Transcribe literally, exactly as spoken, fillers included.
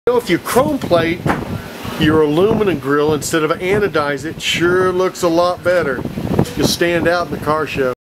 You know, if you chrome plate your aluminum grill instead of anodize it, sure looks a lot better. You'll stand out in the car show.